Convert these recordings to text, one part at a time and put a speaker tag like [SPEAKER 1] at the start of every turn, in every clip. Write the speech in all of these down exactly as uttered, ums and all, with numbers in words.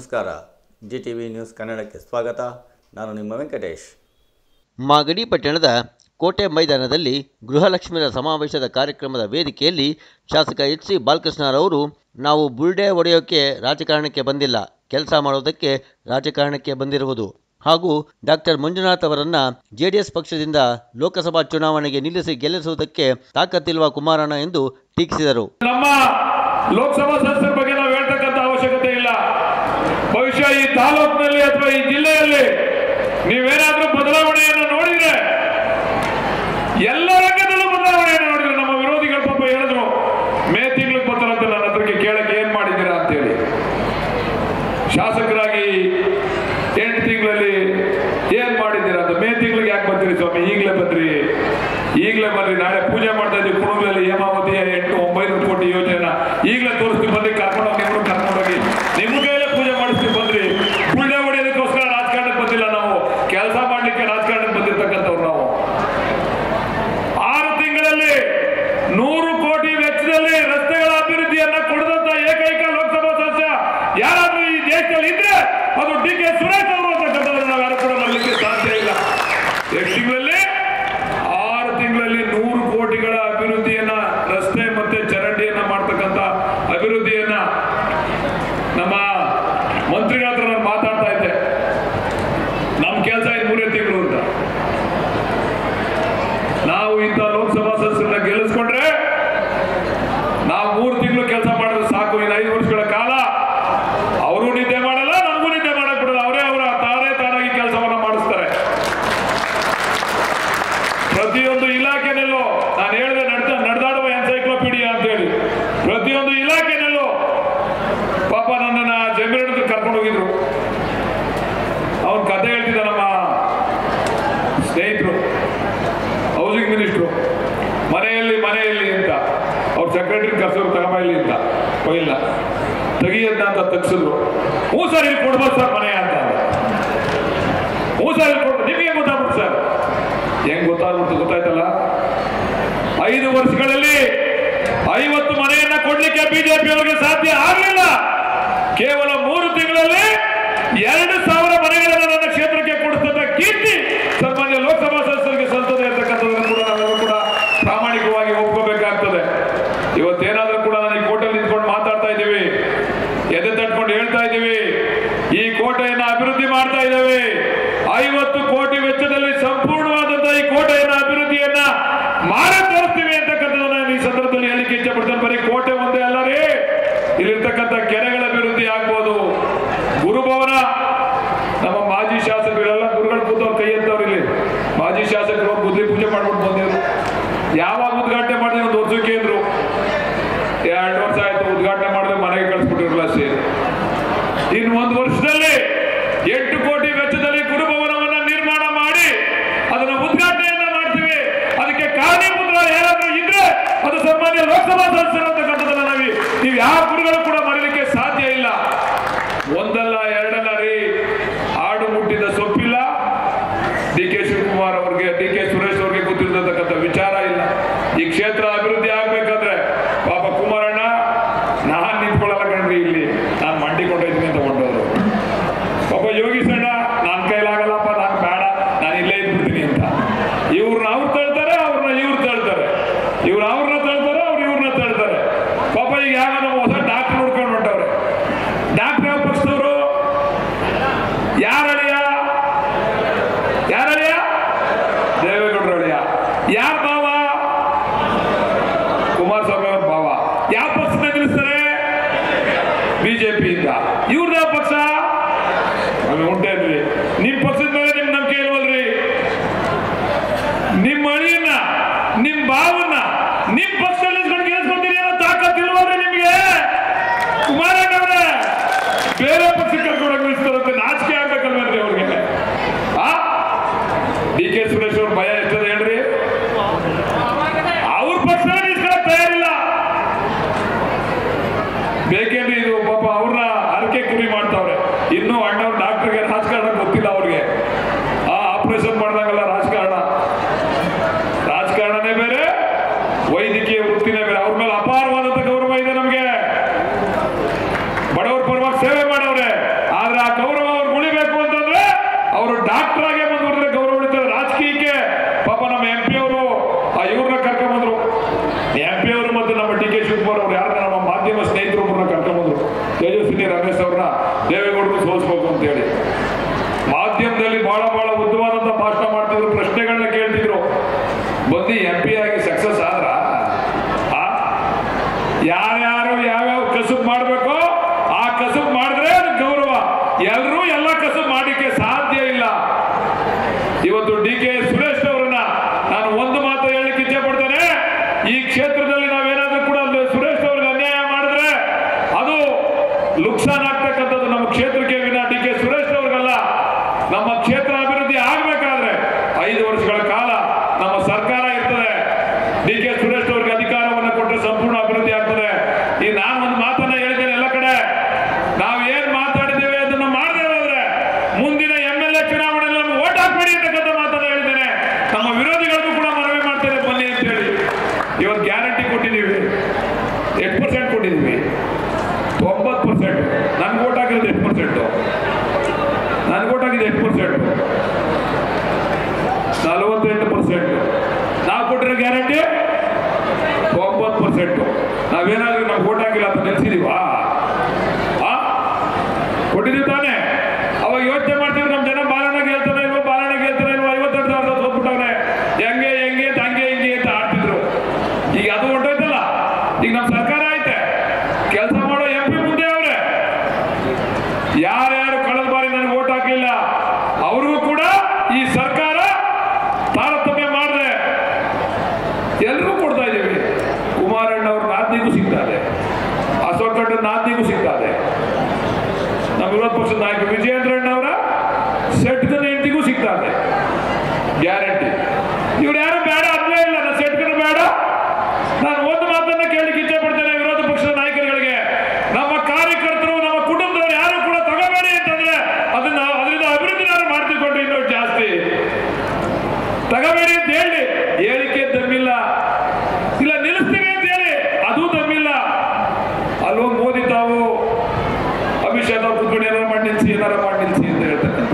[SPEAKER 1] ನಮಸ್ಕಾರ. G T V news ಕನ್ನಡಕ್ಕೆ ಸ್ವಾಗತ. ನಾನು ನಿಮ್ಮ ವೆಂಕಟೇಶ್.
[SPEAKER 2] ಮಾಗಡಿ ಪಟ್ಟಣದ ಕೋಟೆ ಮೈದಾನದಲ್ಲಿ ಗೃಹಲಕ್ಷ್ಮಿಯರ ಸಮಾವೇಶದ ಕಾರ್ಯಕ್ರಮದ ವೇದಿಕೆಯಲ್ಲಿ ಶಾಸಕ ಎಚ್ ಸಿ ಬಾಲಕೃಷ್ಣರವರು ನಾವು ಬುರುಡೆ ಒಡೆಯೋಕ್ಕೆ ರಾಜಕಾರಣಕ್ಕೆ ಬಂದಿಲ್ಲ, ಕೆಲಸ ಮಾಡೋದಕ್ಕೆ ರಾಜಕಾರಣಕ್ಕೆ ಬಂದಿರುವುದು ಹಾಗೂ ಡಾಕ್ಟರ್ ಮಂಜುನಾಥ್ ಅವರನ್ನು ಜೆ ಡಿ ಎಸ್ ಪಕ್ಷದಿಂದ ಲೋಕಸಭಾ ಚುನಾವಣೆಗೆ ನಿಲ್ಲಿಸಿ ಗೆಲ್ಲಿಸುವುದಕ್ಕೆ ತಾಕತ್ತಿಲ್ವ ಕುಮಾರಣ್ಣ ಎಂದು ಟೀಕಿಸಿದರು.
[SPEAKER 3] ನಮ್ಮ ಲೋಕಸಭಾ ಸದಸ್ಯರ ಬಗ್ಗೆ ನಾವು ಹೇಳ್ತಕ್ಕಂಥ ಅವಶ್ಯಕತೆ ಇಲ್ಲ. ಬಹುಶಃ ಈ ತಾಲೂಕಿನಲ್ಲಿ ಅಥವಾ ಈ ಜಿಲ್ಲೆಯಲ್ಲಿ ನೀವೇನಾದ್ರೂ ಬದಲಾವಣೆಯನ್ನು ನೋಡಿದ್ರೆ, ಎಲ್ಲ ರಂಗದಲ್ಲೂ ಬದಲಾವಣೆಯನ್ನು ನೋಡಿದ್ರೆ, ನಮ್ಮ ವಿರೋಧಿಗಳು ಪಾಪ ಹೇಳಿದ್ರು ಮೇ ತಿಂಗಳಿಗೆ ಬರ್ತಾರಂತೆ ನನ್ನ ಹತ್ರಕ್ಕೆ ಕೇಳಕ್ಕೆ ಏನ್ ಮಾಡಿದ್ದೀರಾ ಅಂತ ಹೇಳಿ. ಶಾಸಕರಾಗಿ ಎಂಟು ತಿಂಗಳಲ್ಲಿ ಏನ್ ಮಾಡಿದ್ದೀರಾ ಅಂತ. ಮೇ ತಿಂಗಳಿಗೆ ಯಾಕೆ ಬರ್ತೀರಿ ಸ್ವಾಮಿ, ಈಗಲೇ ಬಂದ್ರಿ ಈಗಲೇ ಬರ್ರಿ, ನಾಳೆ ಪೂಜೆ ಮಾಡ್ತಾ ಇದ್ದೀವಿ ಕುಣಗಲಲ್ಲಿ ಹೇಮಾವತಿಯ ಎಂಟು ಒಂಬೈನೂರು ಕೋಟಿ ಯೋಜನೆನ ಈಗಲೇ ತೋರಿಸ್ತೀವಿ ಬಂದ್ರಿ, ಕರ್ಕೊಂಡೋಗಿ ನಿಮ್ಮನ್ನು ಕರ್ಕೊಂಡೋಗಿ ನಿಮ್ಮ ಕೈಯಲ್ಲೇ ಪೂಜೆ ಮಾಡಿಸ್ತೀವಿ ಬಂದ್ರಿ. ಪುಳ್ಳೆ ಹೊಡೆಯೋದಕ್ಕೋಸ್ಕರ ರಾಜಕಾರಣಕ್ಕೆ ಬಂದಿಲ್ಲ, ನಾವು ಕೆಲಸ ಮಾಡ್ಲಿಕ್ಕೆ ರಾಜಕಾರಣಕ್ಕೆ ಬಂದಿರ್ತಕ್ಕಂಥವ್ರು. ನಾವು ಆರು ತಿಂಗಳಲ್ಲಿ ನೂರು ಕೋಟಿ ವೆಚ್ಚದಲ್ಲಿ ರಸ್ತೆಗಳ ಅಭಿವೃದ್ಧಿಯನ್ನ ಕೊಡದಂತ ಏಕೈಕ ಲೋಕಸಭಾ ಸದಸ್ಯ ಯಾರಾದ್ರೂ ಈ ದೇಶದಲ್ಲಿ ಇದ್ರೆ ಅದು ಡಿ ಕೆ ಸುರೇಶ್ ಅವರು ಅಂತಕ್ಕಂಥವ್ರು ನಾವು ಯಾರು ಕೂಡ ಮಾಡಲಿಕ್ಕೆ ಸಾಧ್ಯ ಇಲ್ಲ. ಎಷ್ಟು ತಿಂಗಳಲ್ಲಿ ಆರು ತಿಂಗಳಲ್ಲಿ ನೂರು ಕೋಟಿಗಳ ಅಭಿವೃದ್ಧಿಯನ್ನ, ರಸ್ತೆ ಮತ್ತೆ ಚರಂಡಿಯನ್ನ ಮಾಡ್ತಕ್ಕಂಥ ಅಭಿವೃದ್ಧಿಯನ್ನ ನಮ್ಮ ಮಂತ್ರಿಗಳ ಹತ್ರ ನಾನು ಮಾತಾಡ್ತಾ ಇದ್ದೆ. ನಮ್ಮ ಕೆಲಸ ಇದು ಮೂರೇ ತಿಂಗಳು ಅಂತ. ನಾವು ಇಂಥ ಲೋಕಸಭಾ ಸದಸ್ಯರನ್ನ ಗೆಲ್ಲಿಸ್ಕೊಂಡ್ರೆ ನಾವು ಮೂರು ತಿಂಗಳು ಕೆಲಸ ಮಾಡಿದ್ರೆ ಸಾಕು. ಇನ್ನು ಐದು ವರ್ಷಗಳ ಕಾಲ ಅವರು ನಿದ್ದೆ ಮಾಡಲ್ಲ, ನಮಗೂ ನಿದ್ದೆ ಮಾಡಕ್ ಬಿಡಲ್ಲ. ಅವರೇ ಅವರ ತಾರೇ ತಾರಾಗಿ ಕೆಲಸವನ್ನ ಮಾಡಿಸ್ತಾರೆ. ಪ್ರತಿಯೊಂದು ಇಲಾಖೆನಲ್ಲೂ ನಾನು ಹೇಳಿದೆ ನಡ್ದ ನಡೆದಾಡುವ ಎನ್ಸೈಕ್ಲೋಪೀಡಿಯಾ ಅಂತ ಹೇಳಿ, ಪ್ರತಿಯೊಂದು ಇಲಾಖೆನಲ್ಲೂ ಪಾಪ ನನ್ನನ್ನ ಜಮೀನು ಕರ್ಕೊಂಡು ಹೋಗಿದ್ರು. ಅವನ್ ಕತೆ ಹೇಳ್ತಿದ್ದ ನಮ್ಮ ಸ್ನೇಹಿತರು, ಹೌಸಿಂಗ್ ಮಿನಿಸ್ಟ್ರು, ಮನೆಯಲ್ಲಿ ಮನೆಯಲ್ಲಿ ಅಂತ ಅವ್ರ ಸೆಕ್ರೆಟರಿ ಕರ್ಸೋರು ತಗೊಂಬಲ್ಲಿ ಅಂತ ಇಲ್ಲ ತೆಗಿಯಂತ ಅಂತ ತಗ್ಸಿದ್ರು. ಹ್ಞೂ ಸರ್ ಇಲ್ಲಿ ಕೊಡ್ಬೋದು ಸರ್ ಮನೆ ಅಂತ. ಹ್ಞೂ ಸರ್ ಇಲ್ಲಿ ಕೊಡ್ಬೋದು. ನಿಮಗೆ ಗೊತ್ತಾಗ್ಬಿಟ್ಟು ಸರ್, ಹೆಂಗ್ ಗೊತ್ತಾಗ್ಬಿಡ್ತು ಗೊತ್ತಾಯ್ತಲ್ಲ. ಐದು ವರ್ಷಗಳಲ್ಲಿ ಐವತ್ತು ಮನೆಯನ್ನ ಕೊಡ್ಲಿಕ್ಕೆ ಬಿಜೆಪಿ ಅವರಿಗೆ ಸಾಧ್ಯ ಆಗಲಿಲ್ಲ. ಕೇವಲ ಮೂರು ತಿಂಗಳಲ್ಲಿ ಎರಡು ಸಾವಿರ ಮನೆಗಳನ್ನು ನನ್ನ ಕ್ಷೇತ್ರಕ್ಕೆ ಕೊಡಿಸ್ತಕ್ಕ ಕೀರ್ತಿ ಸನ್ಮಾನ್ಯ ಲೋಕಸಭಾ ಸದಸ್ಯರಿಗೆ ಸಲ್ತದೆ ಅಂತಕ್ಕಂಥದ್ದನ್ನು ಕೂಡ ನಾವೆಲ್ಲರೂ ಕೂಡ ಪ್ರಾಮಾಣಿಕವಾಗಿ ಒಪ್ಕೋಬೇಕಾಗ್ತದೆ. ಇವತ್ತೇನಾದ್ರೂ ಕೂಡ ನಾನು ಈ ಕೋಟೆಯಲ್ಲಿ ನಿಂತ್ಕೊಂಡು ಮಾತಾಡ್ತಾ ಇದ್ದೀವಿ, ಎದೆ ತಟ್ಕೊಂಡು ಹೇಳ್ತಾ ಇದ್ದೀವಿ, ಈ ಕೋಟೆಯನ್ನ ಅಭಿವೃದ್ಧಿ ಮಾಡ್ತಾ ಇದ್ದೇವೆ. ಐವತ್ತು ಕೋಟಿ ವೆಚ್ಚದಲ್ಲಿ ಸಂಪೂರ್ಣವಾದಂತಹ ಈ ಕೋಟೆಯನ್ನ ಅಭಿವೃದ್ಧಿಯನ್ನ ಮಾಡಿ ತೋರಿಸ್ತೀವಿ ಅಂತಕ್ಕಂಥದ್ದನ್ನ ಈ ಸಂದರ್ಭದಲ್ಲಿ ಹೇಳಿಕೆ ಇಚ್ಛೆ ಪಡ್ತೇನೆ. ಬರೀ ಕೋಟೆ ಒಂದೇ ಅಲ್ಲ ರೀ, ಇಲ್ಲಿರ್ತಕ್ಕಂಥ ಕೆರೆಗಳ ಅಭಿವೃದ್ಧಿ ಆಗ್ಬೋದು. ಗುರುಭವನ, ನಮ್ಮ ಮಾಜಿ ಶಾಸಕರೆಲ್ಲ ಗುರುಗಳು ಕೂತವ್ರು ಕೈ ಎತ್ತವ್ರು. ಇಲ್ಲಿ ಮಾಜಿ ಶಾಸಕರು ಬುದ್ಧಿ ಪೂಜೆ ಮಾಡ್ಬಿಟ್ಟು ಬಂದಿದ್ರು. ಯಾವಾಗ ಉದ್ಘಾಟನೆ ಮಾಡಿದ್ರೆ ಒಂದು ವರ್ಷಕ್ಕೆ ಅಂದ್ರು, ಎರಡು ವರ್ಷ ಆಯ್ತು ಉದ್ಘಾಟನೆ ಮಾಡಿದ್ರೆ ಮನೆಗೆ ಕಳಿಸ್ಬಿಟ್ಟಿರಲ್ಲ ಸೇರಿ. ಇನ್ನು ಒಂದು ವರ್ಷದಲ್ಲಿ ಎಂಟು ಕೋಟಿ ವೆಚ್ಚದಲ್ಲಿ ಗುರುಭವನವನ್ನ ನಿರ್ಮಾಣ ಮಾಡಿ ಅದನ್ನ ಉದ್ಘಾಟನೆಯನ್ನ ಮಾಡ್ತೀವಿ. ಅದಕ್ಕೆ ಕಾರಣೀಭೂತರು ಯಾರಾದ್ರೂ ಇದ್ರೆ ಅದು ಸನ್ಮಾನ್ಯ ಲೋಕಸಭಾ ಸದಸ್ಯರು ಅಂತಕ್ಕಂಥದ್ದನ್ನ ನಾವು ನೀವು ಯಾವ ಗುರುಗಳು ಕೂಡ ಮರೀಲಿಕ್ಕೆ ಸಾಧ್ಯ ಇಲ್ಲ. ಒಂದಲ್ಲ ಎರಡಲ್ಲ ರೀ, ಆಡು ಮುಟ್ಟಿದ ಸೊಪ್ಪಿಲ್ಲ. ಡಿ ಕೆ ಶಿವಕುಮಾರ್ ಅವ್ರಿಗೆ, ಡಿ ಕೆ ಸುರೇಶ್ ಅವ್ರಿಗೆ ಗೊತ್ತಿರತಕ್ಕಂಥ ವಿಚಾರ ಇಲ್ಲ. ಈ ಕ್ಷೇತ್ರ ಅಭಿವೃದ್ಧಿ ಆಗ್ಬೇಕಾದ್ರೆ ಪಾಪ ಕುಮಾರಣ್ಣ ನಾನ್ ನಿಂತ್ಕೊಳ್ಳಲ್ಲ ಕಣ್ರಿ, ಇಲ್ಲಿ ನಾನು ಮಂಡಿಕೊಂಡಿದ್ದೀನಿ ಅಂತ ಹೊಂಟೋರು. ಪಾಪ ಯೋಗೀಶ್ ಅಣ್ಣ ನನ್ನ ಕೈಲಾಗಲ್ಲಪ್ಪ, ನಾನು ಬೇಡ, ನಾನು ಇಲ್ಲೇ ಇದ್ಬಿಡ್ತೀನಿ ಅಂತ. ಇವ್ರನ್ನ ಅವ್ರು ತಳ್ತಾರೆ, ಅವ್ರನ್ನ ಇವ್ರು ತಳ್ತಾರೆ, ಇವ್ರು ಅವ್ರನ್ನ ತಳ್ತಾರೆ, ಅವ್ರು ಇವ್ರನ್ನ ತಳ್ತಾರೆ. ಪಾಪ ಈಗ ಯಾವ ನಮ್ಮ ಹೊಸ ಡಾಕ್ಟರ್ ನೋಡ್ಕೊಂಡು ಹೊಂಟವ್ರೆ. ಡಾಕ್ಟರ್ ಯಾವ ಪಕ್ಷದವರು? ಯಾರಳಿಯ ಯಾರಳಿಯ ದೇವೇಗೌಡರ ಅಳಿಯ. ಯಾರ ಭಾವ? ಕುಮಾರಸ್ವಾಮಿ ಅವ್ರ ಭಾವ. ಯಾವ ಪಕ್ಷದ ನಿಲ್ಲಿಸ್ತಾರೆ? ಬಿಜೆಪಿಯಿಂದ. ಇವ್ರದ್ದು ಯಾವ ಪಕ್ಷ? ಉಂಟೇನ್ರಿ. ನಿಮ್ ಪಕ್ಷದ ಮೇಲೆ ನಿಮ್ ನಂಬಿಕೆ ಇಲ್ವಲ್ರಿ? ನಿಮ್ ಅಳಿಯನ್ನ, ನಿಮ್ ಭಾವನ್ನ ನಿಮ್ ಪಕ್ಷದಲ್ಲಿ ಗೆಲ್ಸ್ಕೊಂತೀರಿ ಅನ್ನೋ ತಾಕತ್ತಿಲ್ವಲ್ರಿ ನಿಮ್ಗೆ? ಕುಮಾರಣ್ಣ ಅವರೇ ಬೇರೆ ಪಕ್ಷಕ್ಕೆ ಕರ್ಕೊಂಡೋಗಿ ನಿಲ್ಲಿಸ್ತಾರಂತೆ, ನಾಚಿಕೆ ಆಗ್ಬೇಕಲ್ವೇನ್ರಿ ಅವ್ರಿಗೆ? ಆ ಡಿ ಕೆ ಸುರೇಶ್ ಅವ್ರ ಭಯ ಎಷ್ಟದ ಹೇಳ್ರಿ? ಅವ್ರ ಪಕ್ಷ ನಿಲ್ಸ್ಕೊಳಕ್ ತಯಾರಿಲ್ಲ. ಬೇಕೇನ್ರಿ ಇದು? ಪಾಪ ಅವ್ರನ್ನ ಅರಕೆ ಕುರಿ ಮಾಡ್ತಾವ್ರೆ. ಇನ್ನು ಅಣ್ಣವ್ರ ಡಾಕ್ಟರ್ಗೆ ರಾಜಕಾರಣ ಗೊತ್ತಿಲ್ಲ ಅವ್ರಿಗೆ. ಆ ಆಪರೇಷನ್ ಮಾಡ್ದಂಗಲ್ಲ ರಾಜಕಾರಣ. ರಾಜಕಾರಣನೇ ಬೇರೆ, ವೈದ್ಯಕೀಯ ವೃತ್ತಿನೇ ಬೇರೆ. ಅವ್ರ ಮೇಲೆ ಅಪಾರವಾದಂತ ಗೌರವ ಇದೆ ನಮ್ಗೆ. ಬಡವರ ಪರವಾಗಿ ಸೇವೆ ಮಾಡವ್ರೆ. ಆ ಡಾಕ್ಟರ್ ಆಗೇ ಮುಂದುವರೆದ್ರೆ ಗೌರವ ಉಳಿತಾರೆ. ರಾಜಕೀಯಕ್ಕೆ ಪಾಪ ನಮ್ಮ ಎಂ ಪಿ ಅವರು ಆ ಇವ್ರನ್ನ ಕರ್ಕೊಂಬಂದ್ರು. ಎಂ ಪಿ ಅವರು ಮತ್ತೆ ನಮ್ಮ ಡಿ ಕೆ ಶಿವಕುಮಾರ್ ಅವರು ಯಾರನ್ನ ನಮ್ಮ ಮಾಧ್ಯಮ ಸ್ನೇಹಿತರು ಒಬ್ಬರನ್ನ ಕರ್ಕೊಂಬಂದ್ರು. ತೇಜಸ್ವಿನಿ ರಮೇಶ್ ಅವ್ರನ್ನ ದೇವೇಗೌಡರು ಸೋಲಿಸಬೇಕು ಅಂತ ಹೇಳಿ ಮಾಧ್ಯಮದಲ್ಲಿ ಬಹಳ ಬಹಳ ಉದ್ದವಾದಂತ ಭಾಷಣ ಮಾಡ್ತಿದ್ರು, ಪ್ರಶ್ನೆಗಳನ್ನ ಕೇಳ್ತಿದ್ರು. ಬಂದು ಎಂ ಪಿ ಆಗಿ ಸಕ್ಸಸ್ ಆದ್ರ ಯಾರ್ಯಾರು ಯಾವ್ಯಾವ ಕಸುಬು ಮಾಡ್ಬೇಕೋ ಆ ಕಸುಬು ಮಾಡಿದ್ರೆ ಗೌರವ. ಎಲ್ಲರೂ ಎಲ್ಲ ಕಸುಬು ಮಾಡಲಿಕ್ಕೆ ಸಾಧ್ಯ ಇಲ್ಲ. ಇವತ್ತು ಡಿ ಕೆ ಸುರೇಶ್ ಅವರನ್ನ ನಾನು ಒಂದು ಮಾತು ಹೇಳಲಿಕ್ಕೆ ಇಚ್ಛೆ ಪಡ್ತೇನೆ. ಈ ಕ್ಷೇತ್ರದಲ್ಲಿ ನಾವೇನಾದ್ರೂ ಕೂಡ ಸುರೇಶ್ ಅವ್ರಿಗೆ ಅನ್ಯಾಯ ಮಾಡಿದ್ರೆ ಅದು ನುಕ್ಸಾನ್ ಆಗ್ತಕ್ಕಂಥದ್ದು ನಮ್ಮ ಕ್ಷೇತ್ರಕ್ಕೆ ವಿನ ಡಿ ಕೆ ಸುರೇಶ್ ಅವ್ರಿಗಲ್ಲ. ನಮ್ಮ ಕ್ಷೇತ್ರ ಅಭಿವೃದ್ಧಿ ಆಗ್ಬೇಕಾದ್ರೆ ಐದು ವರ್ಷಗಳ ಕಾಲ ನಮ್ಮ ಸರ್ಕಾರ ಇರ್ತದೆ. ಡಿ ಕೆ ಸುರೇಶ್ ಅವ್ರಿಗೆ ಅಧಿಕಾರವನ್ನು ಕೊಟ್ಟರೆ ಸಂಪೂರ್ಣ ಅಭಿವೃದ್ಧಿ ಆಗ್ತದೆ. ಈ ನಾನು ಒಂದು ಮಾತನ್ನ ಹೇಳಿದ್ದೇನೆ, ಎಲ್ಲ ಕಡೆ ನಾವು ಏನ್ ಮಾತಾಡಿದ್ದೇವೆ ಅದನ್ನ ಮಾಡದೇ ಹೋದ್ರೆ ಮುಂದಿನ ಎಂ ಎಲ್ ಎ ಚುನಾವಣೆಯಲ್ಲಿ ನಮ್ಗೆ ಓಟ್ ಹಾಕ್ಬೇಡಿ ಅಂತಕ್ಕಂಥ ಮಾತನ್ನ ಹೇಳಿದ್ದೇನೆ. ನಮ್ಮ ವಿರೋಧಿಗಳಿಗೂ ಕೂಡ ಮನವಿ ಮಾಡ್ತೇನೆ, ಬನ್ನಿ ಅಂತ ಹೇಳಿ. ಇವತ್ತು ಗ್ಯಾರಂಟಿ ಕೊಟ್ಟಿದ್ದೀವಿ, ಎಷ್ಟು ಪರ್ಸೆಂಟ್ ಕೊಟ್ಟಿದ್ದೀವಿ? ತೊಂಬತ್ತು ಪರ್ಸೆಂಟ್. ನನ್ಗೆ ಓಟ್ ಹಾಕಿರೋದು ಎಷ್ಟು ಪರ್ಸೆಂಟು? ನನ್ಗೆ ಓಟ್ ಹಾಕಿದ್ದು ಎಷ್ಟು ಪರ್ಸೆಂಟ್? ನಲವತ್ತೆಂಟು ಪರ್ಸೆಂಟ್. ನಾವು ಕೊಟ್ಟಿರೋ ಗ್ಯಾರಂಟಿ ತೊಂಬತ್ತು ಪರ್ಸೆಂಟ್. ನಾವೇನಾದ್ರೂ ನಾವು ಓಟ್ ಹಾಕಿಲ್ಲ ಅಂತ ನೆನೆಸಿದೀವಾ? ಕೊಟ್ಟಿದ್ದೀವಿ ತಾನೆ. ಅವಾಗ ಯೋಚನೆ ಮಾಡ್ತಿದ್ರು ನಮ್ಮ ಜನ ಬಾಲನಾಗ ಹೇಳ್ತಾನೆ ಇಲ್ವೋ ಬಾಲನಾಗ ಹೇಳ್ತಾನೆ ಇಲ್ವೋ ಐವತ್ತೆರಡು ಸಾವಿರ ಹೋಗ್ಬಿಟ್ಟವ್ರೆ ಹೆಂಗೆ ಹೆಂಗೆ ಅಂತ ಹಂಗೆ ಹಿಂಗೆ ಅಂತ ಆಡ್ತಿದ್ರು. ಈಗ ಅದು ಹೊಂಟೋಯ್ತಲ್ಲ. ಈಗ ನಮ್ಮ ಸರ್ಕಾರ ಐತೆ, ಕೆಲಸ ಮಾಡೋ ಎಂ ಪಿ ಮುಂದೆ ಅವ್ರೆ. ಯಾರ್ಯಾರು ಕಳೆದ ಬಾರಿ ನನಗೆ ಓಟ್ ಹಾಕಲಿಲ್ಲ ಅವ್ರಿಗೂ ಕೂಡ ಈ ಸರ್ಕಾರ ತಾರತಮ್ಯ ಮಾಡಿದ್ರೆ ಎಲ್ರಿಗೂ ಕೊಡ್ತಾ ಇದ್ದೀವಿ. ಕುಮಾರಣ್ಣ ಅವ್ರ ನಾದಿಗೂ ಸಿಗ್ತಾರೆ, ಅಶೋಕ್ ಗೌಡ ನಾದಿಗೂ ಸಿಗ್ತಾರೆ, ನಮ್ಮ ವಿರೋಧ ಪಕ್ಷದ ನಾಯಕ ವಿಜಯೇಂದ್ರಣ್ಣ ಅವರ ಸೆಟ್ಗನ ಹೆಂಡತಿಗೂ ಸಿಗ್ತಾರೆ ಗ್ಯಾರಂಟಿ. ಇವ್ರು ಯಾರು ಬೇಡ ಅದ್ಲೇ ಇಲ್ಲ. ನನ್ನ ಸೆಟ್ಗನ ಬೇಡ. ನಾನು ಒಂದು ಮಾತನ್ನ ಕೇಳಲಿಕ್ಕೆ ಇಚ್ಛೆ ಪಡ್ತೇನೆ ವಿರೋಧ ಪಕ್ಷದ ನಾಯಕರುಗಳಿಗೆ. ನಮ್ಮ ಕಾರ್ಯಕರ್ತರು ನಮ್ಮ ಕುಟುಂಬದವರು ಯಾರು ಕೂಡ ತಗೋಬೇಡಿ ಅಂತಂದ್ರೆ ಅದನ್ನ ಅದರಿಂದ ಅಭಿವೃದ್ಧಿ ನಾನು ಮಾಡ್ತಿಕೊಂಡು ಇನ್ನೂ ಜಾಸ್ತಿ ತಗೋಬೇಡಿ ಅಂತ ಹೇಳಿ ಹೇಳಿಕೆ ದಮ್ಮಿಲ್ಲ. ಇಲ್ಲ ನಿಲ್ಲಿಸ್ತೀವಿ ಅಂತ ಹೇಳಿ ಅದು ದಮ್ಮಿಲ್ಲ. ಅಲ್ವೋ ಮೋದಿ ತಾವು ಅಮಿತ್ ಶಾ ತಾವು ಕುತ್ಕೊಂಡು ಏನಾರು ಮಾಡಿ ನಿಲ್ಸಿ ಏನಾರು ಮಾಡಿ ನಿಲ್ಸಿ ಅಂತ ಹೇಳ್ತಕ್ಕಂಥ.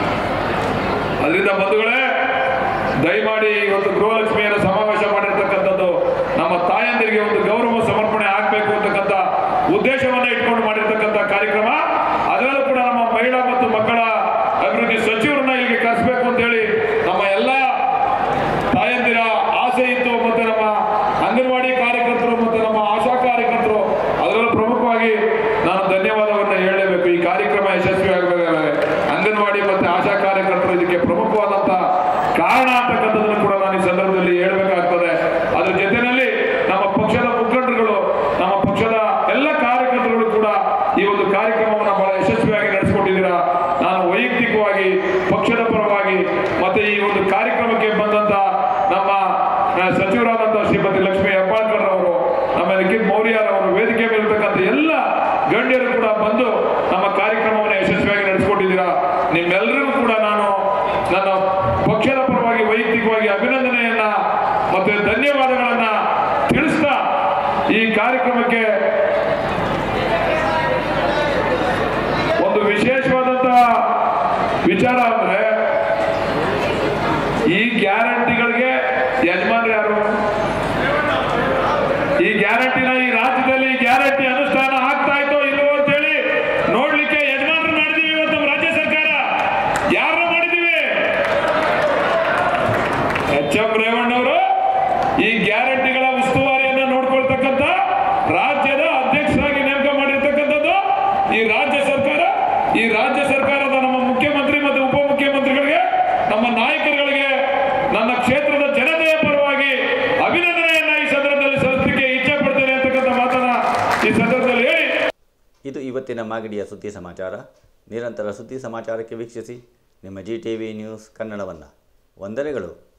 [SPEAKER 3] ಅದರಿಂದ ಬಂಧುಗಳೇ, ದಯಮಾಡಿ ಇವತ್ತು ಗೃಹಲಕ್ಷ್ಮಿಯನ್ನು ಸಮಾವೇಶ ಮಾಡಿರ್ತಕ್ಕಂಥದ್ದು ನಮ್ಮ ತಾಯಂದಿರಿಗೆ ಒಂದು ಗೌರವ ಸಮರ್ಪಣೆ ಆಗಬೇಕು ಅಂತಕ್ಕಂಥ ಉದ್ದೇಶವನ್ನ ಇಟ್ಕೊಂಡು ಮಾಡಿರ್ತಕ್ಕಂಥ ಕಾರ್ಯಕ್ರಮ. ಅದರಲ್ಲೂ ಕೂಡ ನಮ್ಮ ಮಹಿಳಾ ಮತ್ತು ಮಕ್ಕಳ ಅಭಿವೃದ್ಧಿ ಸಚಿವರನ್ನ ಇಲ್ಲಿಗೆ ಕರೆಸಬೇಕು ಅಂತ ಹೇಳಿ ನಮ್ಮ ಎಲ್ಲ ತಾಯಂದಿರ ಆಸೆ ಇತ್ತು. ಮತ್ತೆ ನಮ್ಮ ಅಂಗನವಾಡಿ ಕಾರ್ಯಕರ್ತರು ಮತ್ತೆ ನಮ್ಮ ಆಶಾ ಕಾರ್ಯಕರ್ತರು, ಅದರಲ್ಲೂ ಪ್ರಮುಖವಾಗಿ ನಾನು ಧನ್ಯವಾದವನ್ನು ಹೇಳಲೇಬೇಕು. ಈ ಕಾರ್ಯಕ್ರಮ ಯಶಸ್ವಿ ಆಗಬೇಕಾದ್ರೆ ಅಂಗನವಾಡಿ ಮತ್ತೆ ಆಶಾ ಕಾರ್ಯಕರ್ತರು ಇದಕ್ಕೆ ಪ್ರಮುಖವಾದಂತ ಕಾರಣ ಅಂತಕ್ಕಂಥದ್ದನ್ನು ಕೂಡ ನಾನು ಈ ಸಂದರ್ಭದಲ್ಲಿ ಹೇಳಬೇಕಾಗ್ತದೆ. ಅದ್ರ ಜೊತೆಯಲ್ಲಿ ನಮ್ಮ ಪಕ್ಷದ ಮುಖಂಡರುಗಳು, ನಮ್ಮ ಪಕ್ಷದ ಎಲ್ಲ ಕಾರ್ಯಕರ್ತರುಗಳು ಕೂಡ ಈ ಒಂದು ಕಾರ್ಯಕ್ರಮವನ್ನು ಬಹಳ ಯಶಸ್ವಿಯಾಗಿ ನಡೆಸಿಕೊಂಡಿದ್ದೀರಾ. ನಾನು ವೈಯಕ್ತಿಕವಾಗಿ ಪಕ್ಷದ ಪರವಾಗಿ ಮತ್ತೆ ಈ ಒಂದು ಕಾರ್ಯಕ್ರಮಕ್ಕೆ ಬಂದಂತ ನಮ್ಮ ಸಚಿವರಾದಂತಹ ಶ್ರೀಮತಿ ಲಕ್ಷ್ಮೀ ಹೆಬ್ಬಾಳ್ಕರ್ ಅವರು, ನಮ್ಮ ಲಿಖಿತ್ ಮೌರ್ಯರ್ ಅವರು, ವೇದಿಕೆ ಮೇಲಿರ್ತಕ್ಕಂಥ ಎಲ್ಲ ಗಣ್ಯರು ಕೂಡ ಬಂದು ನಮ್ಮ ಕಾರ್ಯಕ್ರಮವನ್ನು ಯಶಸ್ವಿಯಾಗಿ ನಡೆಸಿಕೊಂಡಿದ್ದೀರಾ. ನಿಮ್ಮೆಲ್ಲರಿಗೂ ಕೂಡ ನಾನು ನನ್ನ ಪಕ್ಷದ ಪರವಾಗಿ ವೈಯಕ್ತಿಕವಾಗಿ ಅಭಿನಂದನೆಯನ್ನ ಮತ್ತೆ ಧನ್ಯವಾದಗಳನ್ನ ತಿಳಿಸ್ತಾ ಈ ಕಾರ್ಯಕ್ರಮಕ್ಕೆ ಒಂದು ವಿಶೇಷವಾದಂತಹ ವಿಚಾರ ಅಂದ್ರೆ ಈ ಗ್ಯಾರಂಟಿಗಳಿಗೆ ಯಜಮಾನ್ರು ಯಾರು? ಈ ಗ್ಯಾರಂಟಿನ ಈ ರಾಜ್ಯದಲ್ಲಿ ಗ್ಯಾರಂಟಿ ಅನುಷ್ಠಾನ ಆಗ್ತಾ ಇತ್ತೋ ಇಲ್ವೋ ಅಂತ ಹೇಳಿ ನೋಡ್ಲಿಕ್ಕೆ ಯಜಮಾನ್ರು ಮಾಡಿದೀವಿ. ಇವತ್ತು ರಾಜ್ಯ ಸರ್ಕಾರ ಯಾರು ಮಾಡಿದೀವಿ? ಎಚ್ ಎಂ ರೇವಣ್ಣವರು ಈ ಗ್ಯಾರಂಟಿಗಳ ಉಸ್ತುವಾರಿಯನ್ನ ನೋಡ್ಕೊಳ್ತಕ್ಕಂಥ ರಾಜ್ಯದ ಅಧ್ಯಕ್ಷರಾಗಿ ನೇಮಕ ಮಾಡಿರ್ತಕ್ಕಂಥದ್ದು ಈ ರಾಜ್ಯ ಸರ್ಕಾರ. ಈ ರಾಜ್ಯ ಸರ್ಕಾರದ ನಮ್ಮ ಮುಖ್ಯಮಂತ್ರಿ ಮತ್ತು ಉಪಮುಖ್ಯಮಂತ್ರಿಗಳಿಗೆ, ನಮ್ಮ ನಾಯಕರುಗಳಿಗೆ ನನ್ನ ಕ್ಷೇತ್ರದ ಜನತೆಯ ಪರವಾಗಿ ಅಭಿನಂದನೆಯನ್ನ ಈ ಸಂದರ್ಭದಲ್ಲಿ ಸಲ್ಲಿಸಲಿಕ್ಕೆ ಇಚ್ಛೆ ಪಡ್ತೇನೆ ಅಂತಕ್ಕಂಥ ಮಾತನ್ನ ಈ ಸಂದರ್ಭದಲ್ಲಿ ಹೇಳಿ.
[SPEAKER 1] ಇದು ಇವತ್ತಿನ ಮಾಗಡಿಯ ಸುದ್ದಿ ಸಮಾಚಾರ. ನಿರಂತರ ಸುದ್ದಿ ಸಮಾಚಾರಕ್ಕೆ ವೀಕ್ಷಿಸಿ ನಿಮ್ಮ ಜಿ ಟಿ ವಿ ನ್ಯೂಸ್ ಕನ್ನಡವನ್ನು. ವಂದನೆಗಳು.